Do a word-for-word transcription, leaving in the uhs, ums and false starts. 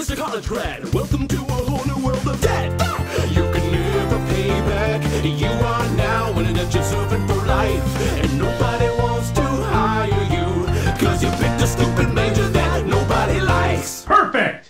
Mister College grad, welcome to a whole new world of debt. You can never pay back. You are now an indentured servant for life, and nobody wants to hire you, cause you've been